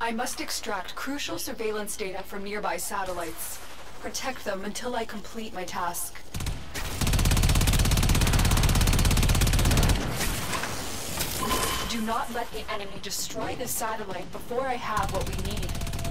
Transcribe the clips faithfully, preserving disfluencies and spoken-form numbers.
I must extract crucial surveillance data from nearby satellites. Protect them until I complete my task. Do not let the enemy destroy the satellite before I have what we need.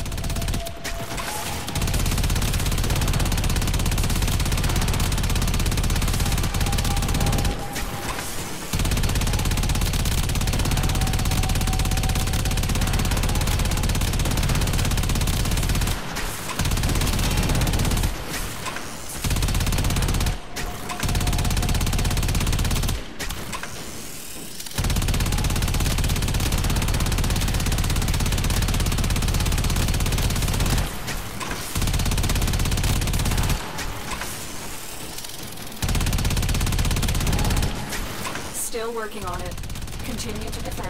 Still working on it. Continue to defend.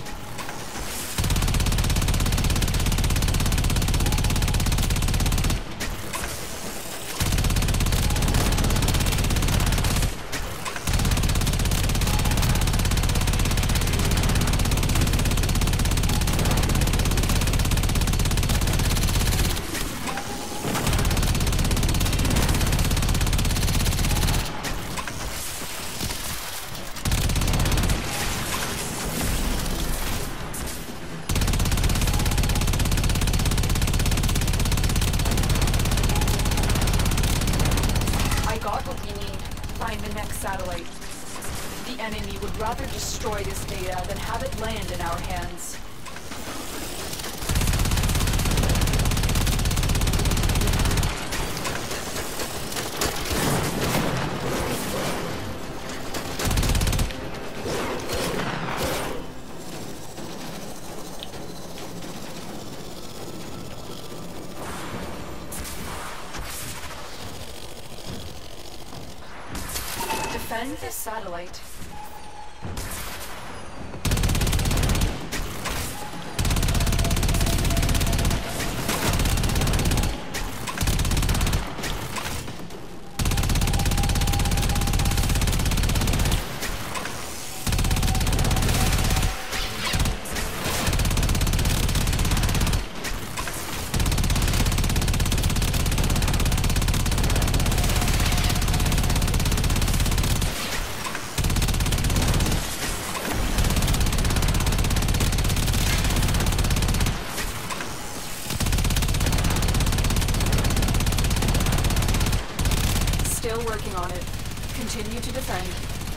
Satellite. The enemy would rather destroy this data than have it land in our hands. Defend this satellite. Still working on it. Continue to defend.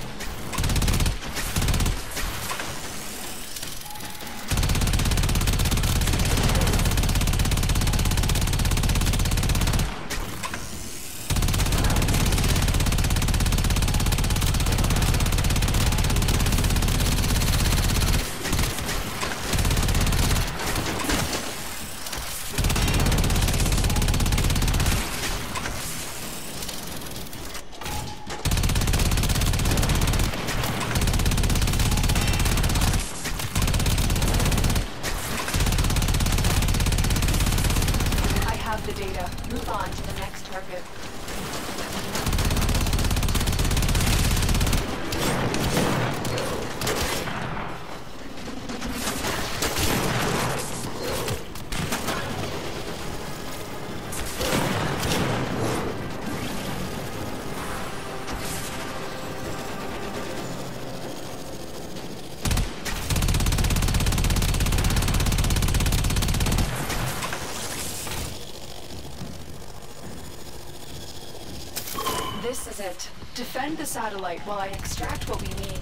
The data. Move on to the next target. This is it. Defend the satellite while I extract what we need.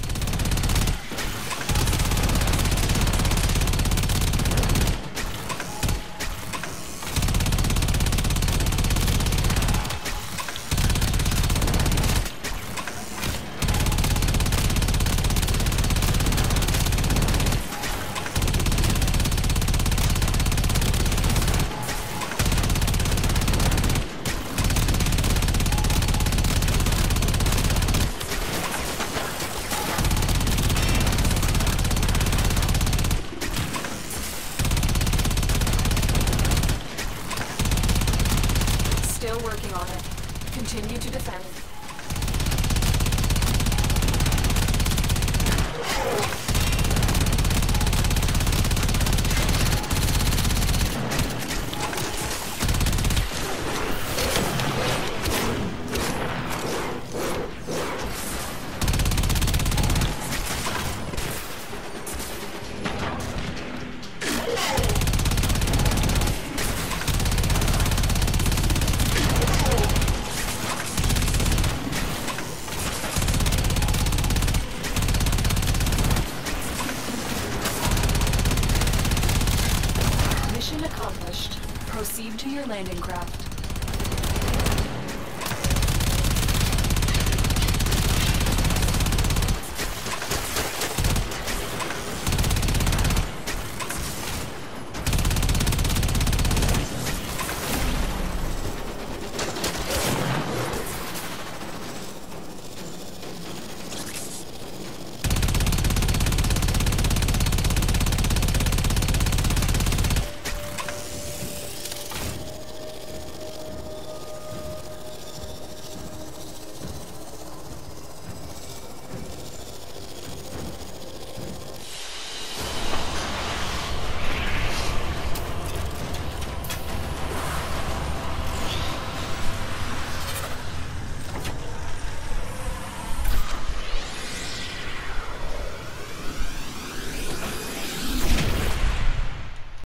Still working on it. Continue to defend. landing craft.